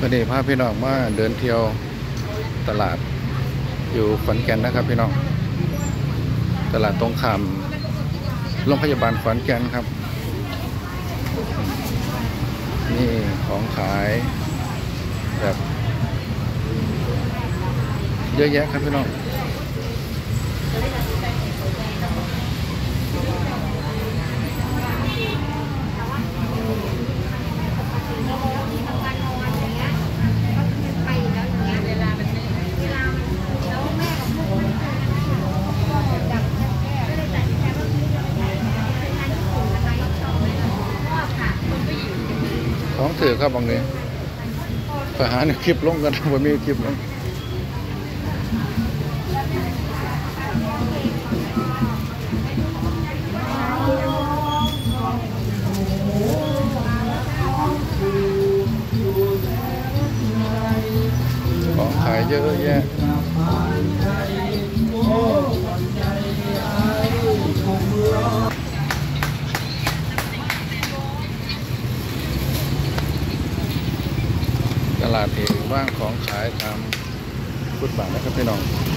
วันนี้พาพี่น้องมาเดินเที่ยวตลาดอยู่ขอนแก่นนะครับพี่น้องตลาดตรงข้ามโรงพยาบาลขอนแก่นครับนี่ของขายแบบเยอะแยะครับพี่น้องของถือครับบางนี้ไปหาในคลิปลงกันว่ามีคลิปลงของขายเยอะแยะตลาดเองว่างของขายตามฟุตบาทนะครับพี่น้อง